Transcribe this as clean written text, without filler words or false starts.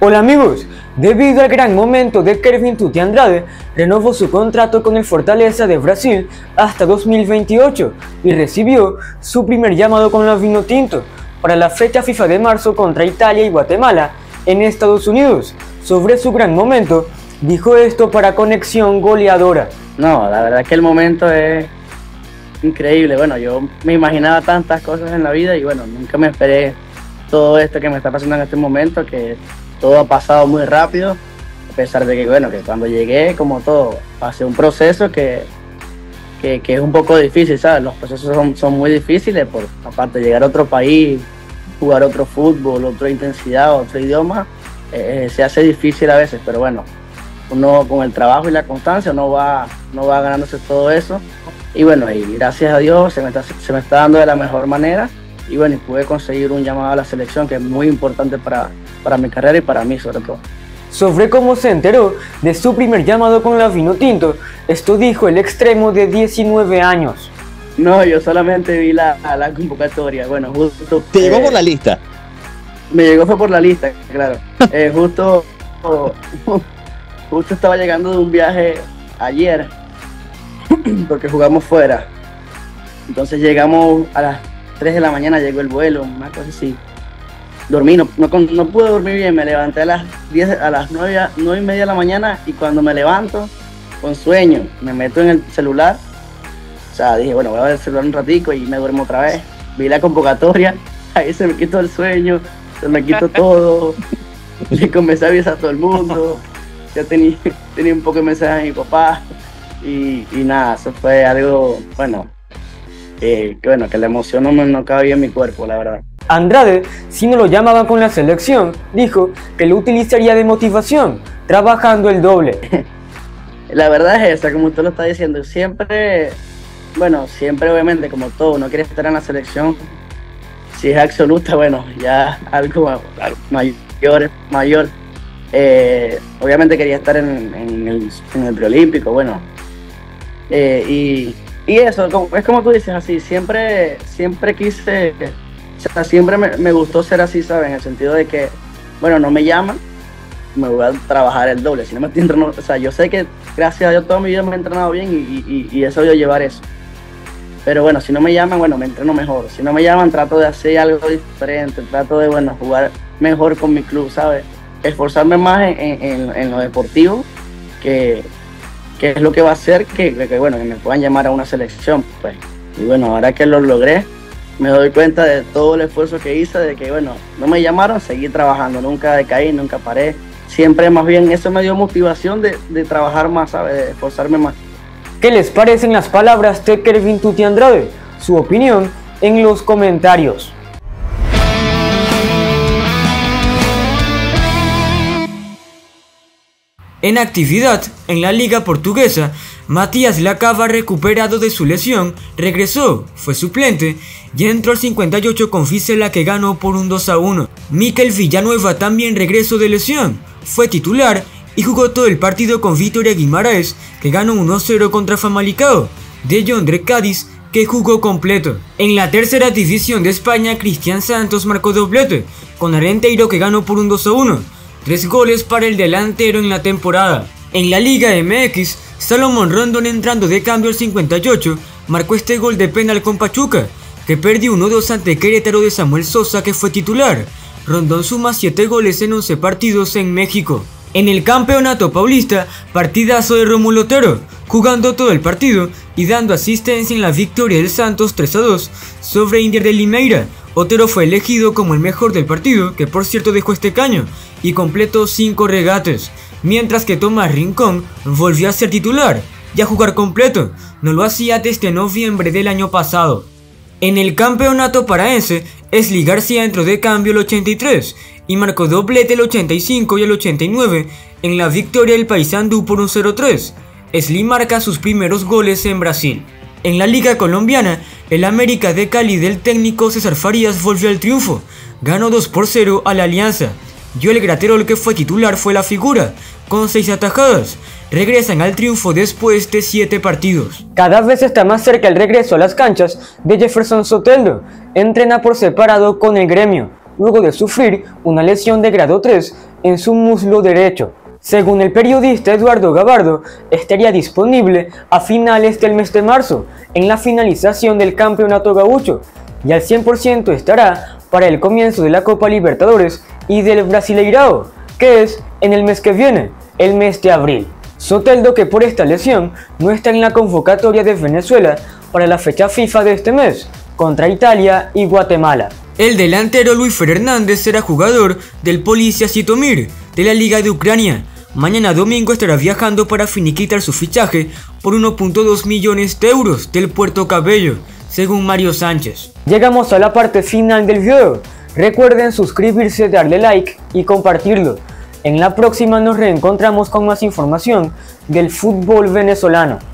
Hola amigos, debido al gran momento de Kelvin Tuti Andrade, renovó su contrato con el Fortaleza de Brasil hasta 2028 y recibió su primer llamado con la Vinotinto para la fecha FIFA de marzo contra Italia y Guatemala en Estados Unidos. Sobre su gran momento, dijo esto para Conexión Goleadora. No, la verdad es que el momento es increíble. Bueno, yo me imaginaba tantas cosas en la vida y bueno, nunca me esperé todo esto que me está pasando en este momento, que todo ha pasado muy rápido, a pesar de que, bueno, que cuando llegué, como todo, pasé un proceso que es un poco difícil, ¿sabes? Los procesos son muy difíciles, aparte de llegar a otro país, jugar otro fútbol, otra intensidad, otro idioma, se hace difícil a veces, pero bueno, uno con el trabajo y la constancia no va ganándose todo eso, y bueno, y gracias a Dios se me está dando de la mejor manera, y bueno, y pude conseguir un llamado a la selección que es muy importante para mi carrera y para mí sobre todo. Sobre cómo se enteró de su primer llamado con la Vinotinto, esto dijo el extremo de 19 años. No, yo solamente vi la convocatoria, bueno, justo... ¿Te llegó por la lista? Me llegó fue por la lista, claro. Justo estaba llegando de un viaje ayer, porque jugamos fuera. Entonces llegamos a las 3 de la mañana, llegó el vuelo, una cosa así. Dormí, no pude dormir bien, me levanté a las 9:30 de la mañana y cuando me levanto, con sueño, me meto en el celular. O sea, dije, bueno, voy a ver el celular un ratico y me duermo otra vez. Vi la convocatoria, ahí se me quitó el sueño, se me quitó todo. Le comencé a avisar a todo el mundo. Ya tenía un poco de mensajes de mi papá y nada, eso fue algo, bueno, que la emoción no cabía en mi cuerpo, la verdad. Andrade, si no lo llamaban con la selección, dijo que lo utilizaría de motivación, trabajando el doble. La verdad es esa, como usted lo está diciendo, siempre obviamente, como todo, uno quiere estar en la selección. Si es absoluta, bueno, ya algo mayor. Obviamente quería estar en el preolímpico, bueno. Y eso, es como tú dices, así, siempre quise... O sea, siempre me gustó ser así, ¿sabes? En el sentido de que, bueno, no me llaman, me voy a trabajar el doble. Si no me estoy entrenando, o sea, yo sé que gracias a Dios toda mi vida me he entrenado bien y he sabido llevar eso. Pero bueno, si no me llaman, bueno, me entreno mejor. Si no me llaman, trato de hacer algo diferente, trato de, bueno, jugar mejor con mi club, ¿sabes? Esforzarme más en lo deportivo, que es lo que va a hacer que me puedan llamar a una selección, pues. Y bueno, ahora que lo logré, me doy cuenta de todo el esfuerzo que hice, de que, bueno, no me llamaron, seguí trabajando, nunca decaí, nunca paré. Siempre más bien eso me dio motivación de trabajar más, ¿sabes? De esforzarme más. ¿Qué les parecen las palabras de Kelvin Tuti Andrade? Su opinión en los comentarios. En actividad, en la Liga Portuguesa, Matías Lacava, recuperado de su lesión, regresó, fue suplente y entró al 58 con Fisela, que ganó por un 2-1. Mikel Villanueva también regresó de lesión, fue titular y jugó todo el partido con Vitoria Guimaraes, que ganó 1-0 contra Famalicão. De Jondre Cádiz, que jugó completo. En la tercera división de España, Cristian Santos marcó doblete, con Arenteiro, que ganó por un 2-1. 3 goles para el delantero en la temporada. En la Liga MX, Salomón Rondón, entrando de cambio al 58, marcó este gol de penal con Pachuca, que perdió 1-2 ante Querétaro de Samuel Sosa, que fue titular. Rondón suma 7 goles en 11 partidos en México. En el Campeonato Paulista, partidazo de Rómulo Otero, jugando todo el partido y dando asistencia en la victoria del Santos 3-2 sobre Inter de Limeira. Otero fue elegido como el mejor del partido, que por cierto dejó este caño, y completó 5 regates, mientras que Tomás Rincón volvió a ser titular y a jugar completo, no lo hacía desde noviembre del año pasado. En el Campeonato Paraense, Esli García entró de cambio el 83 y marcó doblete el 85 y el 89 en la victoria del Paysandú por un 0-3. Esli marca sus primeros goles en Brasil. En la Liga Colombiana, el América de Cali del técnico César Farías volvió al triunfo, ganó 2-0 a la Alianza. Joel Graterol, que fue titular, fue la figura, con 6 atajadas. Regresan al triunfo después de 7 partidos. Cada vez está más cerca el regreso a las canchas de Jefferson Soteldo. Entrena por separado con el Gremio, luego de sufrir una lesión de grado 3 en su muslo derecho. Según el periodista Eduardo Gabardo, estaría disponible a finales del mes de marzo, en la finalización del Campeonato Gaúcho, y al 100% estará para el comienzo de la Copa Libertadores y del Brasileirao, que es en el mes que viene, el mes de abril. Soteldo, que por esta lesión no está en la convocatoria de Venezuela para la fecha FIFA de este mes, contra Italia y Guatemala. El delantero Luis Fer Hernández será jugador del Policia Zitomir de la Liga de Ucrania. Mañana domingo estará viajando para finiquitar su fichaje por 1.2 millones de euros del Puerto Cabello, según Mario Sánchez. Llegamos a la parte final del video. Recuerden suscribirse, darle like y compartirlo. En la próxima nos reencontramos con más información del fútbol venezolano.